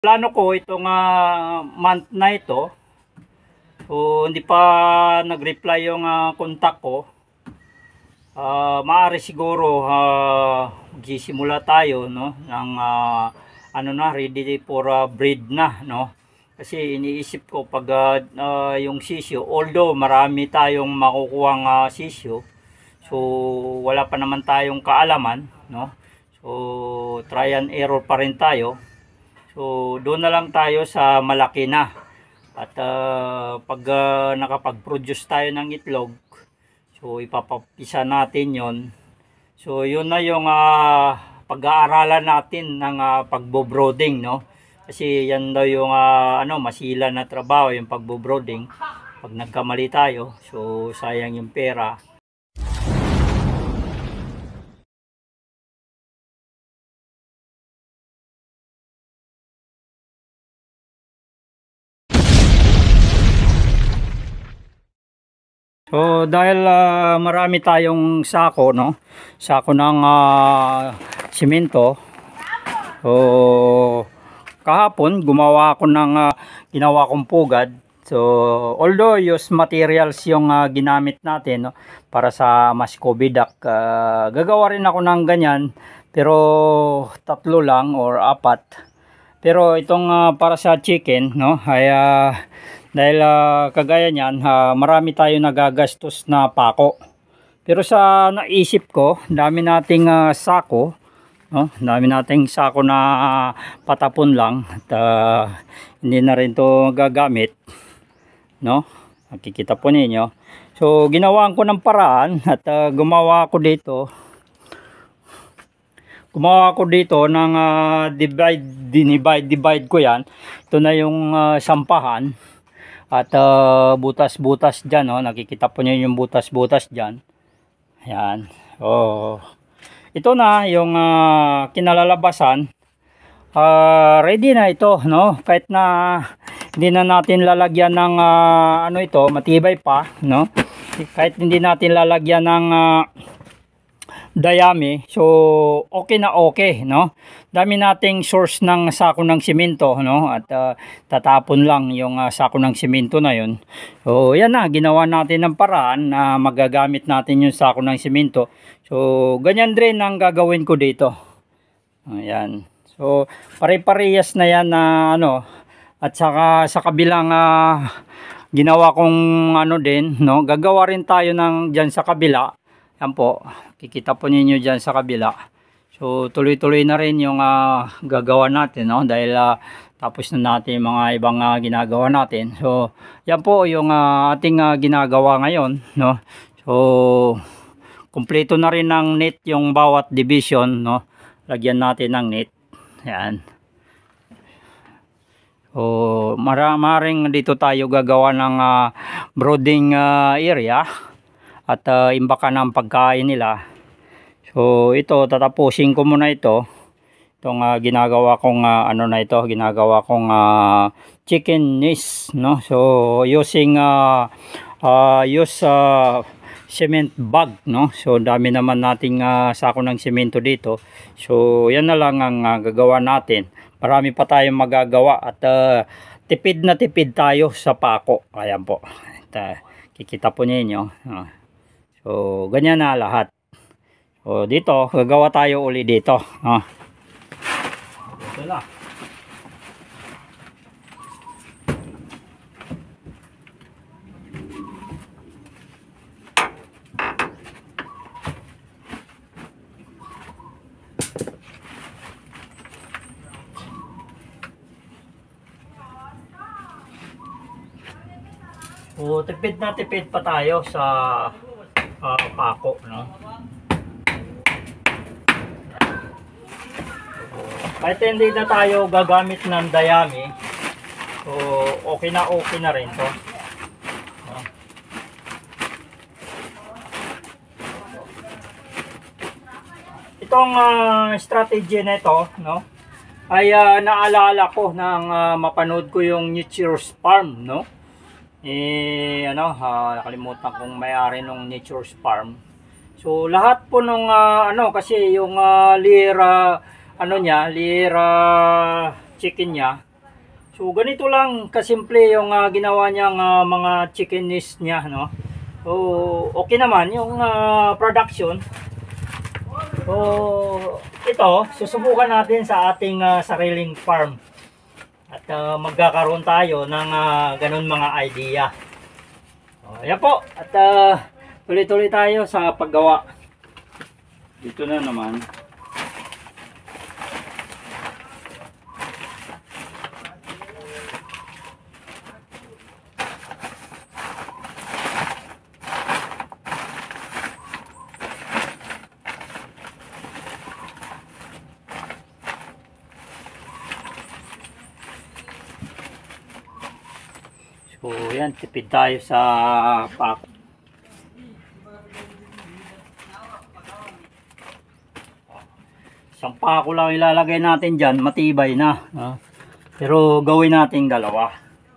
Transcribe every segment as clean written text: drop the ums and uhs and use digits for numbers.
Plano ko itong month na ito, so hindi pa nag-reply yung contact ko. Maaari siguro magsisimula tayo, no, ng ano na, ready for breed na, no. Kasi iniisip ko pag yung sisyo, although marami tayong makukuhang sisyo, so wala pa naman tayong kaalaman, no. So try and error pa rin tayo. So doon na lang tayo sa malaki na. At pag nakapag-produce tayo ng itlog, so ipapapisa natin yon. So yun na yung pag-aaralan natin ng pagbo-brooding, no. Kasi yan daw yung masila na trabaho, yung pagbo-brooding. Pag nagkamali tayo, so sayang yung pera. So dahil marami tayong sako, no, sako ng simento. So kahapon gumawa ako ng ginawa kong pugad. So although used materials yung ginamit natin, no, para sa Muscovy duck, gagawa rin ako ng ganyan, pero 3 lang or 4. Pero itong para sa chicken, no, ay dahil kagaya niyan, marami tayo nagagastos na pako. Pero sa naisip ko, dami nating sako, no? Dami nating sako na patapon lang at hindi na rin to gagamit, no? Nakikita po ninyo. So ginawaan ko ng paraan at gumawa ko dito. Gumawa ko dito ng divide ko yan. Ito na yung sampahan. At butas-butas dyan, oh. Nakikita po niyo yung butas-butas dyan. Ayan. Oh. Ito na yung kinalalabasan. Ready na ito, no? Kahit na hindi na natin lalagyan ng ito, matibay pa, no? Kahit hindi natin lalagyan ng dayami, so okay na okay, no? Dami nating source ng sako ng simento, no? At tatapon lang yung sako ng simento na yun. So yan na, ginawa natin ng paraan na magagamit natin yung sako ng simento. So ganyan rin ang gagawin ko dito. Ayan. So pare-parehas na yan na at saka sa kabilang ginawa kong din, no? Gagawa rin tayo ng dyan sa kabila. Yan po, kikita po ninyo dyan sa kabila. So tuloy-tuloy na rin yung gagawa natin, no? Dahil tapos na natin mga ibang ginagawa natin. So yan po yung ating ginagawa ngayon, no? So kumpleto na rin ng net yung bawat division, no? Lagyan natin ng net. Yan. So maring dito tayo gagawa ng brooding area at imbakan ng pagkain nila. So ito, tatapusin ko muna ito. Itong ginagawa kong ginagawa kong chicken nest, no? So using cement bag, no? So dami naman nating sako ng semento dito. So yan na lang ang gagawa natin. Marami pa tayong magagawa at tipid na tipid tayo sa pako. Ayan po. At, kikita po ninyo. So ganyan na lahat. So dito, gagawa tayo uli dito. Ito na. So tipid na tipid pa tayo sa pako, no? Kahit hindi na tayo gagamit ng dayami, so okay na rin to. Itong strategy na ito, no, ay naalala ko nang mapanood ko yung Nature's Farm, no? Nakalimutan kong may-ari ng Nature's Farm. So lahat po nung kasi yung lira chicken niya, So ganito lang kasimple yung ginawa niyang mga chicken nest niya, no. So okay naman yung production. So ito susubukan natin sa ating sariling farm. At magkakaroon tayo ng ganun mga idea. Ayan po. At tuloy-tuloy tayo sa paggawa. Dito na naman. So yan, tipid tayo sa pack. Isang pako lang ilalagay natin dyan, matibay na. Pero gawin natin dalawa.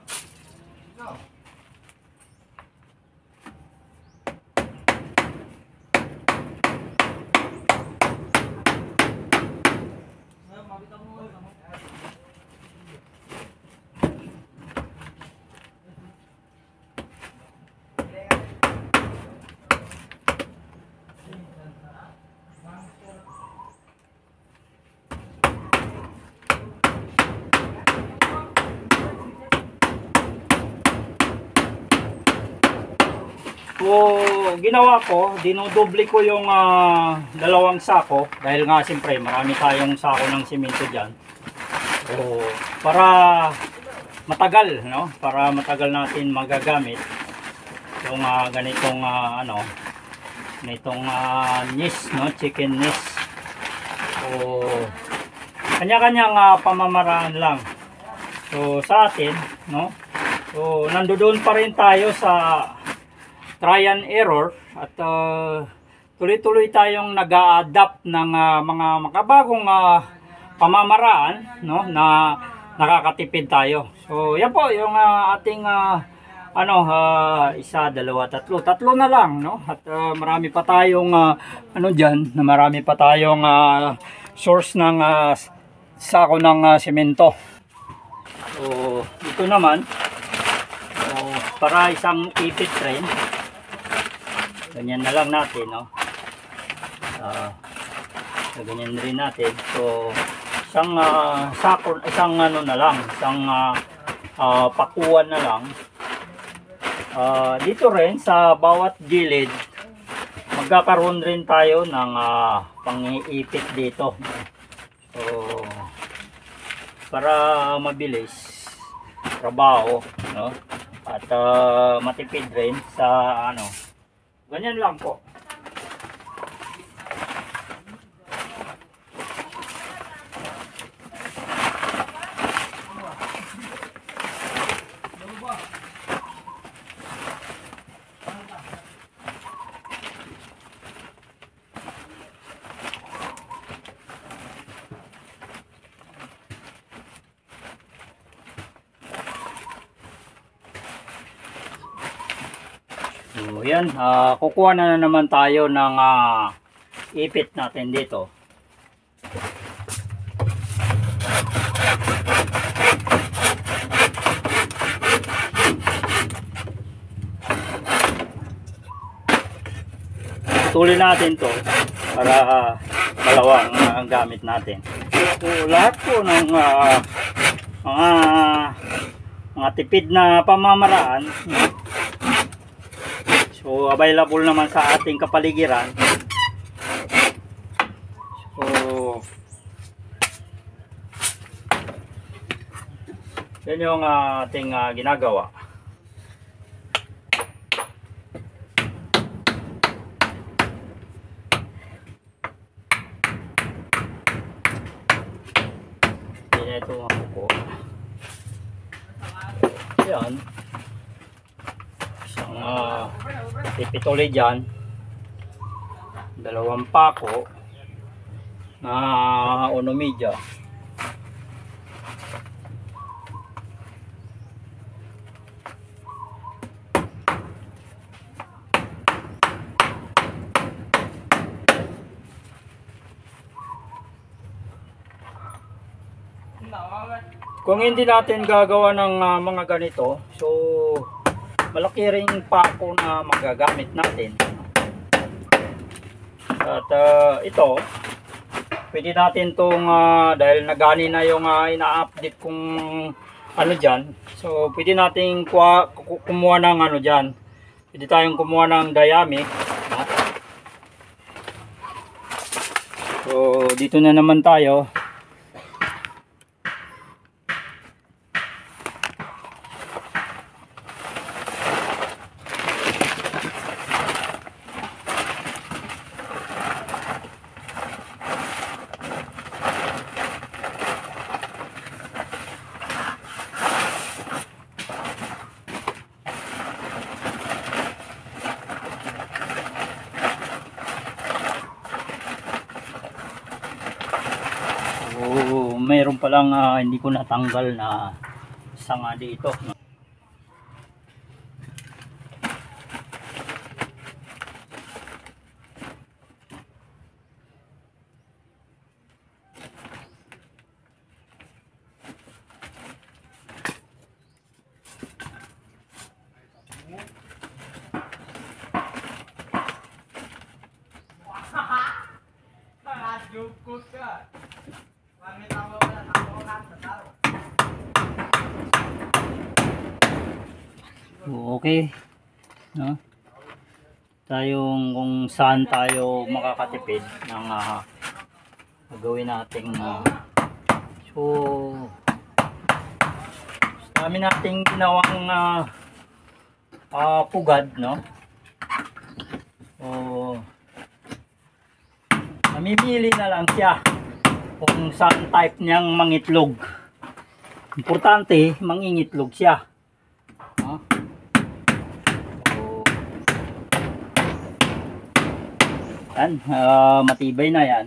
So, ginawa ko, dinodoble ko yung dalawang sako dahil nga siyempre marami tayong sako ng simento dyan. So, para matagal, no? Para matagal natin magagamit yung ganitong ganitong nest, no? Chicken nest. So, kanya-kanyang pamamaraan lang. So, sa atin, no? So, nandoon pa rin tayo sa try and error at tuloy-tuloy tayong nag-a-adapt ng mga makabagong pamamaraan, no, na nakakatipid tayo. So yan po yung ating isa, dalawa, tatlo na lang, no, at marami pa tayong marami pa tayong source ng sako ng semento. So ito naman, para isang ipit rin. Ganyan na lang natin, no. Ganyan rin natin. So isang sako, isang na lang, isang pakuan na lang. Dito rin sa bawat gilid magkakaroon rin tayo ng pang-iipit dito. So para mabilis trabaho, no, at matipid rin sa ganyan lang po. So yan, kukuha na naman tayo ng ipit natin dito. Tuloy natin to para dalawang ang gamit natin. So lahat po ng mga tipid na pamamaraan, so available naman sa ating kapaligiran. So yan yung ating ginagawa. Ito ako. Yan. Isang ipit ulit dyan. Dalawang pako na onomidya. Kung hindi natin gagawa ng mga ganito, so malaki ring pako na magagamit natin. At ito, pwede natin itong, dahil nagani na yung ina-update kung ano dyan, so pwede natin kumuha ng ano dyan, pwede tayong kumuha ng dayami. So dito na naman tayo. So mayroon palang hindi ko natanggal na sanga dito. Okay, no? Tayong kung saan tayo makakatipid ng gagawin nating so dami nating ginawang pugad, no? So namimili na lang siya kung saan type niyang mangitlog. Importante mangingitlog siya, no? Yan, matibay na yan.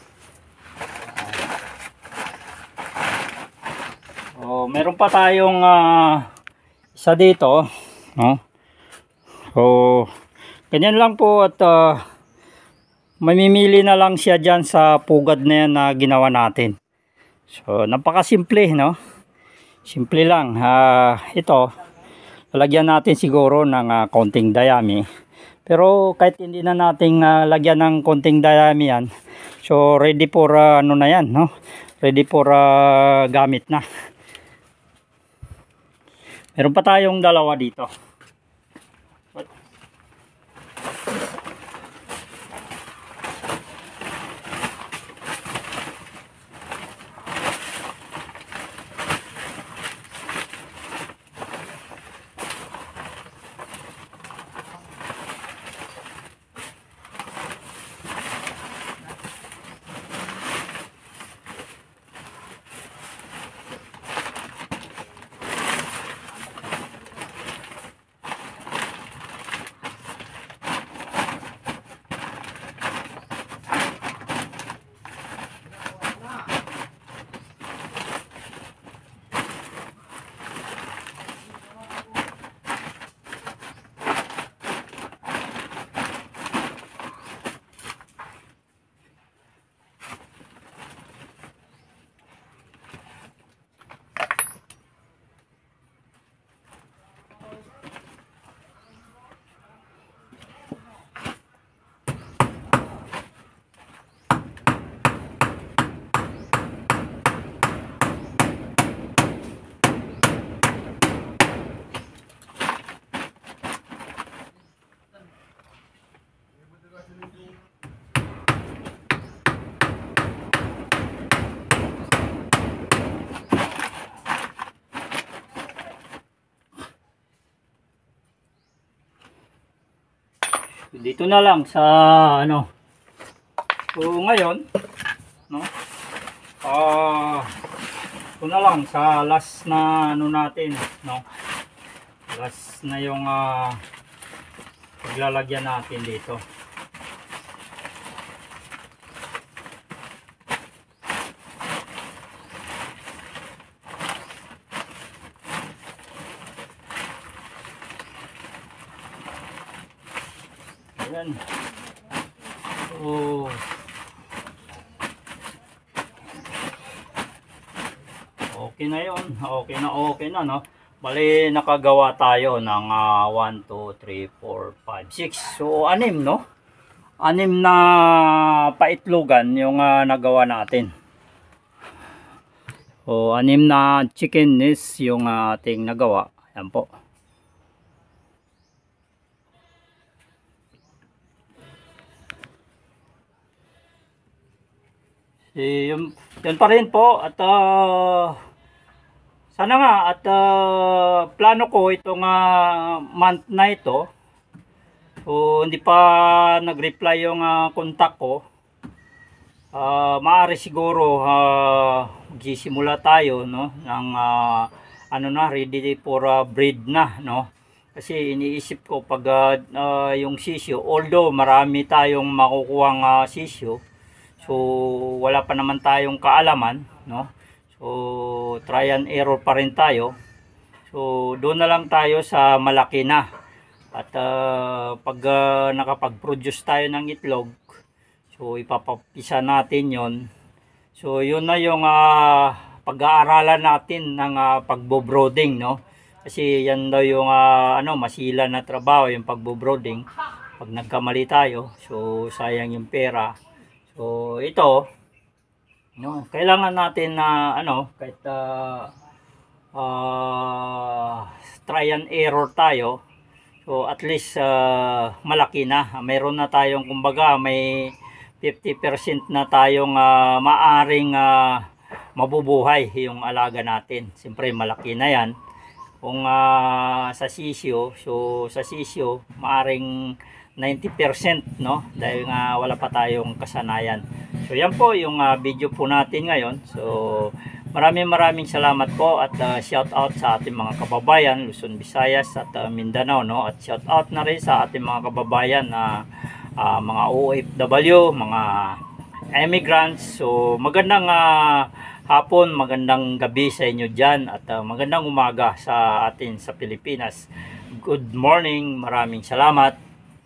Meron pa tayong isa dito, no? So ganyan lang po, at mamimili na lang siya dyan sa pugad na yan na ginawa natin. So napakasimple, no? Simple lang. Ito lalagyan natin siguro ng konting dayami. Pero kahit hindi na nating lagyan ng konting dayami yan, so ready for ano na yan, no? Ready for gamit na. Meron pa tayong dalawa dito. Dito na lang sa ano. So ngayon, no? Ito na lang sa last na ano natin, no? Last na yung paglalagyan natin dito. Ayan. So okay na yun. Okay na, no? Bali, nakagawa tayo ng 1, 2, 3, 4, 5, 6. So, 6, no? 6 na paitlogan yung nagawa natin. So, 6 na chicken is yung ating nagawa. Ayan po. Yun pa rin po. At sana nga at plano ko itong month na ito. So, hindi pa nag-reply yung contact ko. Maaari siguro magsisimula tayo, no, ng ano na, ready for breed na, no. Kasi iniisip ko pag yung sisyo, although marami tayong makukuhang sisyo, so wala pa naman tayong kaalaman, no. So try and error pa rin tayo. So doon na lang tayo sa malaki na. At pag nakapag-produce tayo ng itlog, so ipapapisa natin yon. So yun na yung pag-aaralan natin ng pagbo-brooding, no. Kasi yan daw yung masila na trabaho, yung pagbo-brooding. Pag nagkamali tayo, so sayang yung pera. So ito, no, kailangan natin na kahit try and error tayo. So at least malaki na. Mayroon na tayong, kumbaga, may 50% na tayong maaring mabubuhay yung alaga natin. Siyempre malaki na yan. Kung sa sisyo, so sa sisyo maaring 90%, no, dahil nga wala pa tayong kasanayan. So yan po yung video po natin ngayon. So maraming salamat po at shout out sa ating mga kababayan Luzon, Visayas at Mindanao, no, at shout out na rin sa ating mga kababayan na mga OFW, mga immigrants. So magandang hapon, magandang gabi sa inyo dyan at magandang umaga sa atin sa Pilipinas. Good morning, maraming salamat.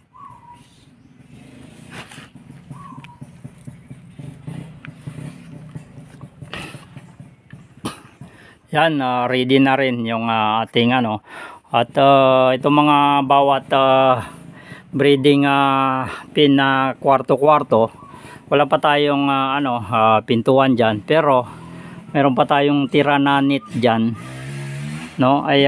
Yan, ready na rin yung ating at itong mga bawat breeding pin na kwarto-kwarto, wala pa tayong pintuan dyan, pero meron pa tayong tira na net dyan, no. Ay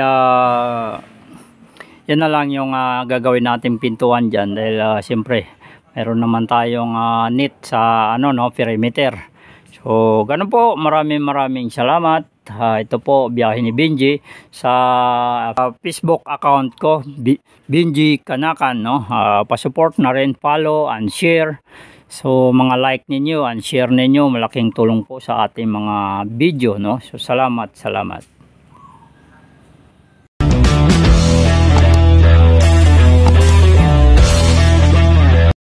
yan na lang yung gagawin natin pintuan dyan, dahil siyempre meron naman tayong net sa perimeter. So ganun po, maraming salamat. Ito po, biyahe ni Benji sa Facebook account ko, Benji Kanakan, no. Pa-support na rin, follow and share. So mga like ninyo and share ninyo, malaking tulong po sa ating mga video, no. So salamat.